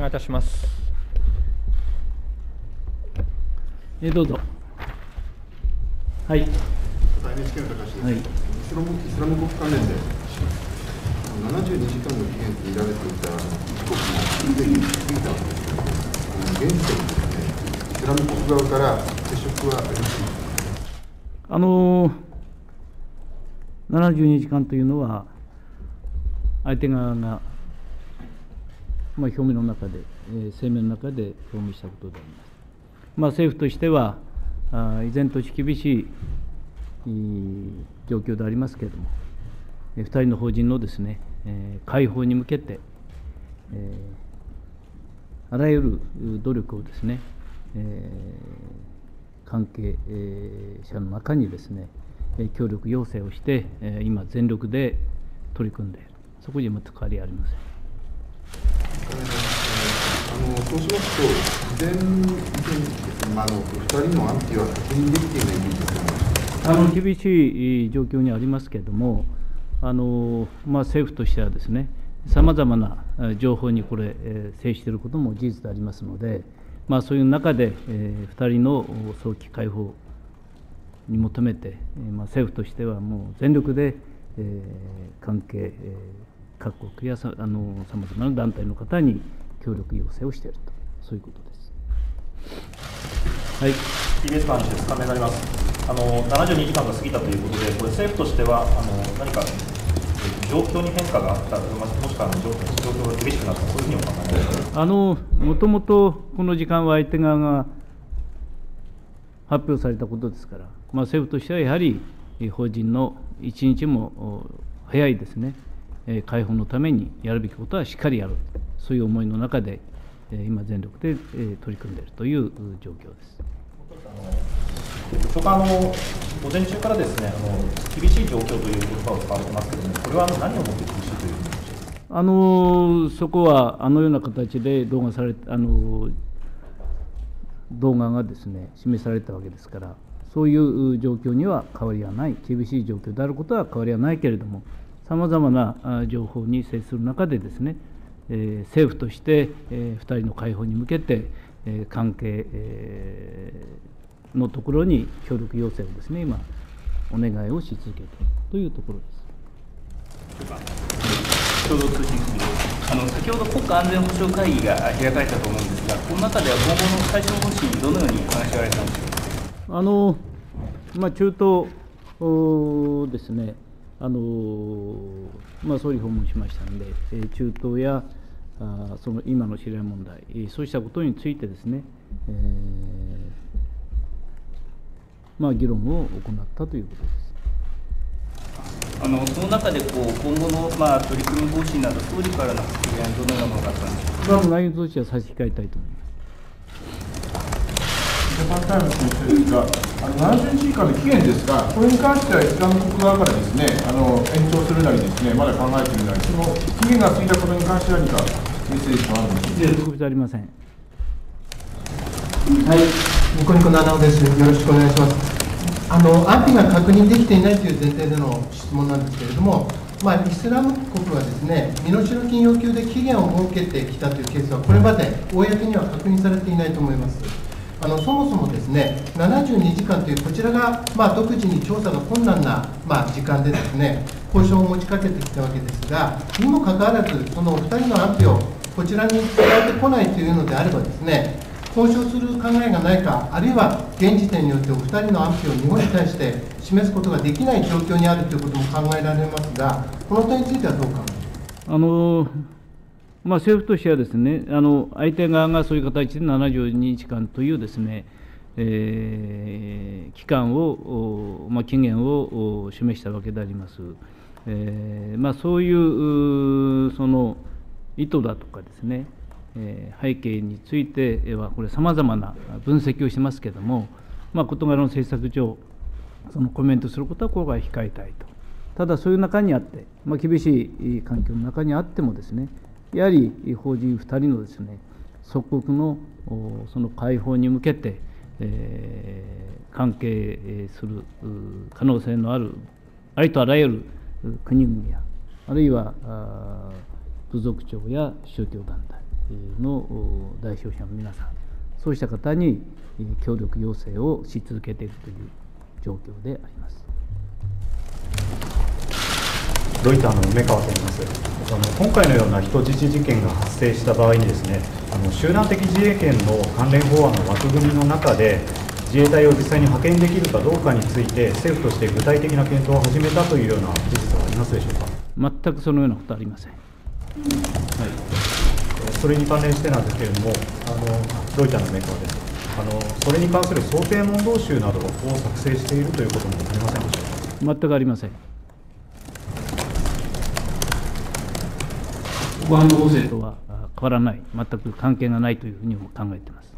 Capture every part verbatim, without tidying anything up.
いたします。 えどうぞ。はい。 エヌエイチケー の高橋です。はい、イスラム、イスラム国関連でななじゅうにじかんの期限と見られていた時刻もすでに過ぎたわけですけれども、現時点でですね、イスラム国側から接触はありますか。 あのななじゅうにじかんというのは、相手側が、まあ、表明の中で、えー、声明の中で表明したことであります。まあ、政府としては、あ依然として厳しい状況でありますけれども、えー、ふたりの邦人のですね、えー、解放に向けて、えー、あらゆる努力をですね、えー、関係者の中にですね、協力要請をして、今、全力で取り組んでいる、そこに全く変わりはありません。 あのそうしますと、事前に、まあ、あのふたりの安否は確認できていないんですか。 あの厳しい状況にありますけれども、あのまあ、政府としてはですね、さまざまな情報にこれ、えー、接していることも事実でありますので、まあ、そういう中で、えー、ふたりの早期解放に求めて、まあ、政府としてはもう全力で、えー、関係、えー、各国やさあのさまざまな団体の方に協力要請をしていると、そういうことです。 はい、ティービーエス の話です。関連になります。あのななじゅうにじかんが過ぎたということで、これ政府としてはあの何か状況に変化があった、もしくは状況が厳しくなった、そういうふうにお考えですか。 あのもともとこの時間は相手側が発表されたことですから、まあ、政府としてはやはり邦人の一日も早いですね、解放のためにやるべきことはしっかりやる、そういう思いの中で、今、全力で取り組んでいるという状況です。 そこはあの午前中からですね、あの厳しい状況という言葉を使われてますけれども、これは何をもって厳しいというふうにおっしゃいますか。 あのそこはあのような形で動画されあの動画がですね示されたわけですから、そういう状況には変わりはない、厳しい状況であることは変わりはないけれども、さまざまな情報に接する中でですね、えー、政府として、えー、ふたりの解放に向けて、えー、関係、えー、のところに協力要請をですね、今、お願いをし続けているというところです。 共同通信です。あの先ほど国家安全保障会議が開かれたと思うんですが、この中では今後の対処方針にどのように話し合われたんでしょうか。 あのまあ、中東ですね、あのまあ、総理訪問しましたので、中東やあその今のシリア問題、そうしたことについてですね、えーまあ、議論を行ったということです。 あのその中でこう今後の、まあ、取り組み方針など、総理からの発言はどのようなものがあったんでしょうか。 内容としては差し控えたいと思います。 ジャパンタイムズの先生ですが、あのななじゅうにじかんの期限ですが、これに関してはイスラム国側からですね、あの延長するなりですね、まだ考えているなり、その期限が過ぎたことに関しては何かメッセージはあるんでしょうか。 特別ありません。 はい、ニコニコ七尾です。よろしくお願いします。あの安否が確認できていないという前提での質問なんですけれども、まあ、イスラム国はですね、身代金要求で期限を設けてきたというケースは、これまで公には確認されていないと思います。あのそもそもですね、ななじゅうにじかんという、こちらが、まあ、独自に調査が困難な、まあ、時間でですね、交渉を持ちかけてきたわけですが、にもかかわらず、そのお二人の安否をこちらに伝えてこないというのであればですね、交渉する考えがないか、あるいは現時点によってお二人の安否を日本に対して示すことができない状況にあるということも考えられますが、この点についてはどうか。 あのまあ、政府としてはですね、あの相手側がそういう形でななじゅうにじかんというですね、えー、期間を、まあ、期限を示したわけであります。えーまあ、そういうその意図だとかですね、えー、背景については、これ、さまざまな分析をしてますけれども、まあ、事柄の政策上、そのコメントすることはここは控えたいと。ただ、そういう中にあって、まあ、厳しい環境の中にあってもですね、やはり邦人ふたりのですね、即刻のその解放に向けて、えー、関係する可能性のある、ありとあらゆる国々や、あるいは部族長や宗教団体、 の代表者の皆さん、そうした方に協力要請をし続けているという状況であります。 ロイターの梅川と言います。あの今回のような人質事件が発生した場合にですね、あの集団的自衛権の関連法案の枠組みの中で、自衛隊を実際に派遣できるかどうかについて、政府として具体的な検討を始めたというような事実はありますでしょうか。 全くそのようなことはありません。はい、 それに関連してなんですけれども、あのロイターの梅川です。あのそれに関する想定問答集などを作成しているということもありませんでしょうか。 全くありません。国安法制とは変わらない、全く関係がないというふうにも考えています。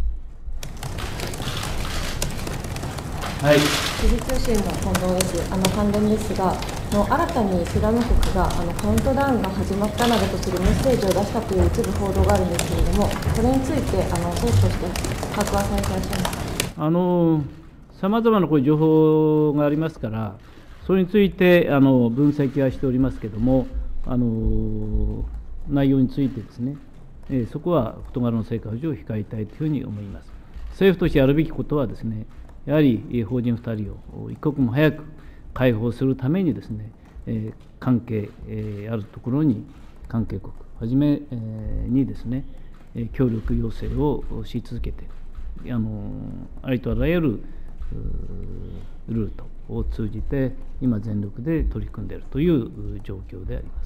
はい、 時事通信の近藤です。あの関連ですが、の新たにイスラム国があのカウントダウンが始まったなどとするメッセージを出したという一部報道があるんですけれども、これについてあの政府として把握はされていらっしゃいますか。 あのさまざまなこういう情報がありますから、それについてあの分析はしておりますけれども、あの内容についてですね、えー、そこは事柄の成果上控えたいというふうに思います。政府としてやるべきことはですね、やはり法人ふたりを一刻も早く解放するためにですね、えー、関係、えー、あるところに関係国はじめ、えー、にですね、協力要請をし続けて、あのありとあらゆるルートを通じて今全力で取り組んでいるという状況であります。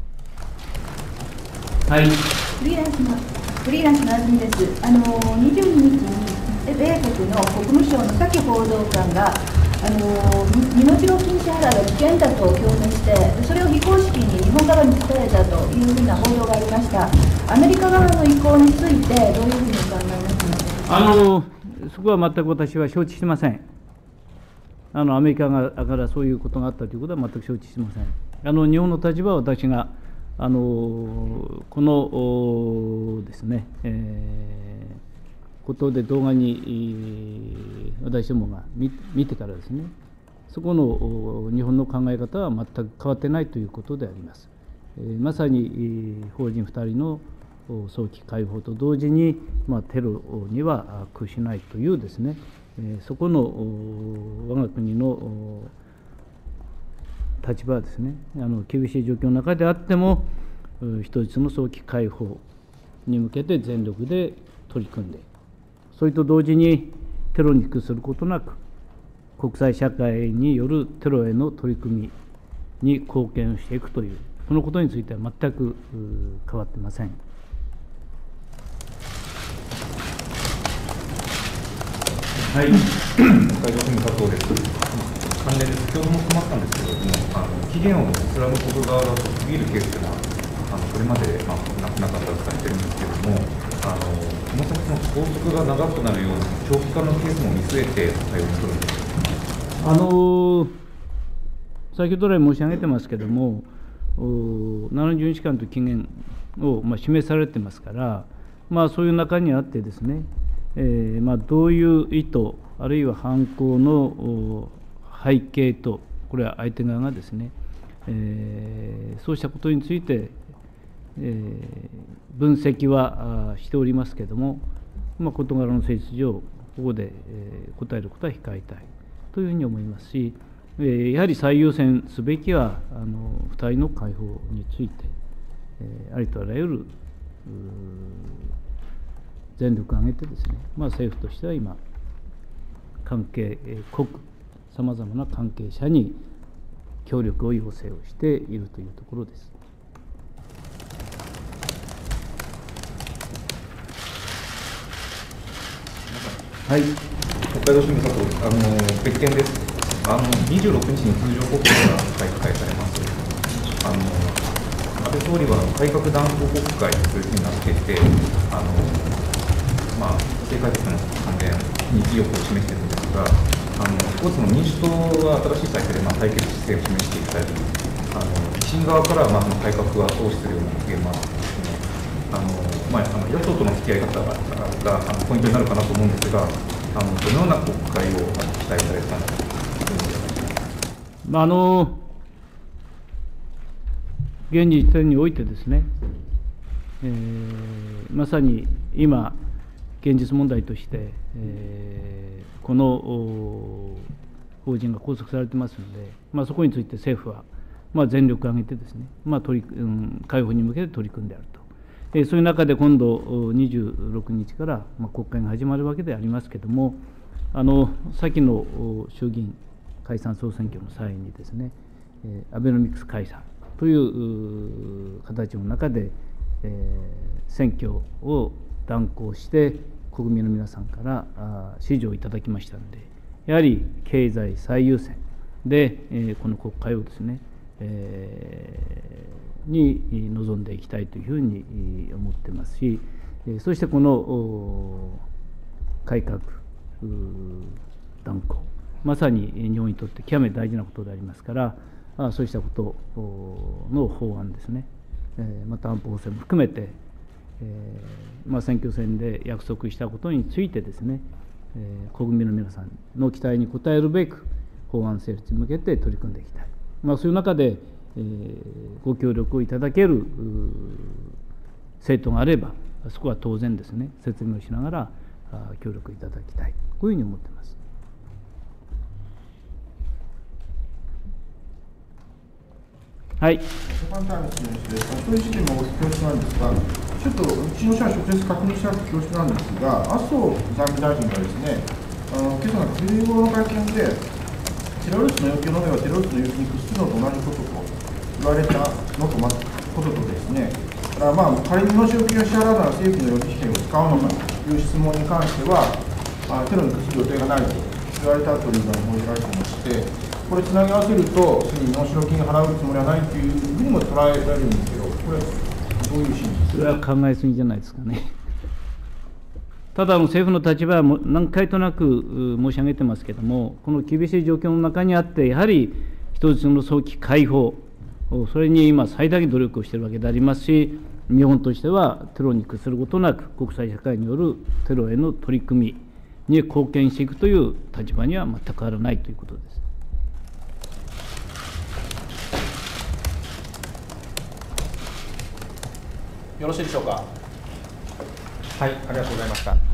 はい、 フリーランスのフリーランスのあずみです。あのにじゅうににちに米国の国務省のサキ報道官があの身代金支払いが危険だと表明して、それを非公式に日本側に伝えたというふうな報道がありました。アメリカ側の意向についてどういうふうにお考えますか。 あのそこは全く私は承知してません。あのアメリカがからそういうことがあったということは全く承知してません。あの日本の立場は私があのこのですね、えー、ことで動画に私どもが 見, 見てからですね、そこの日本の考え方は全く変わってないということであります。えー、まさに邦人ふたりの早期解放と同時に、まあ、テロには屈しないというですね、えー、そこの我が国の立場はですね、あの厳しい状況の中であっても、人質の早期解放に向けて全力で取り組んで、それと同時にテロに屈することなく、国際社会によるテロへの取り組みに貢献していくという、そのことについては全く変わっていません。 はい、北海道府民加藤です。関連で先ほども困ったんですけれども、あの期限をイスラム国側が過ぎるケースというのは、あのこれまで、まあ、なくなかったとされているんですけれども、あのこの先の拘束が長くなるような長期化のケースも見据えて対応に取るんですか。 あの先ほど来申し上げてますけれども、ななじゅうにちかんという期限を、まあ、示されてますから、まあ、そういう中にあってですね、えーまあ、どういう意図、あるいは犯行の背景と、これは相手側がですね、えー、そうしたことについて、えー、分析はしておりますけれども、まあ、事柄の性質上、ここで、えー、答えることは控えたいというふうに思いますし、えー、やはり最優先すべきは、あのふたりの解放について、えー、ありとあらゆる全力を挙げてですね、まあ、政府としては今、関係国、さまざまな関係者に協力を要請をしているというところです。 はい、北海道市民佐藤、あの別件です。あのにじゅうろくにちに通常国会が開会されます。あの安倍総理は改革断行国会というふうになっていて、あのまあ、政改革の関連に意欲を示しているんですが、あの一つの民主党は新しい体制で、まあ、対決姿勢を示していきたいという、あの維新側からは、まあ、その改革は後押しするような発言もあってですね、あのまあ、あの野党との付き合い方ががあのポイントになるかなと思うんですが、あのどのような国会を期待されたのかというふうに思います。 まあ、あの現時点においてですね、 えー、まさに今、現実問題として、えー、この法人が拘束されてますので、まあ、そこについて政府は、まあ、全力を挙げてですね、まあ取りうん、解放に向けて取り組んであると、えー、そういう中で今度、にじゅうろくにちから、まあ、国会が始まるわけでありますけれども、あの先の衆議院解散総選挙の際にですね、えー、アベノミクス解散という形の中で、えー、選挙を断行して、国民の皆さんから支持をいただきましたので、やはり経済最優先で、えー、この国会をですね、えー、に臨んでいきたいというふうに思ってますし、そしてこの改革断行、まさに日本にとって極めて大事なことでありますから、そうしたことの法案ですね、また安保法制も含めて、えーまあ、選挙戦で約束したことについてですね、えー、国民の皆さんの期待に応えるべく法案成立に向けて取り組んでいきたい、まあ、そういう中で、えー、ご協力をいただける政党があれば、そこは当然ですね、説明をしながら協力いただきたい、こういうふうに思っています。はい。 簡単に質問して、そういう事件も恐縮なんですが、ちょっとうちの社は直接確認した恐縮なんですが、麻生財務大臣がですね、あの今朝のくじごろの会見で、テロリストの要求の上はテロリストの要求に屈するのと同じことと言われたのと、ま、こととですね、だからまあ仮に身代金を支払うなら政府の予備費を使うのかという質問に関しては、あテロに屈する予定がないと言われたというのが報じられていまして。これつなぎ合わせると、すでに身代金を払うつもりはないというふうにも捉えられるんですけど、これ、どういう真実？ それは考えすぎじゃないですかね。ただ、政府の立場は何回となく申し上げてますけれども、この厳しい状況の中にあって、やはり人質の早期解放、それに今、最大限努力をしているわけでありますし、日本としてはテロに屈することなく、国際社会によるテロへの取り組みに貢献していくという立場には全く変わらないということです。 よろしいでしょうか。 はい、ありがとうございました。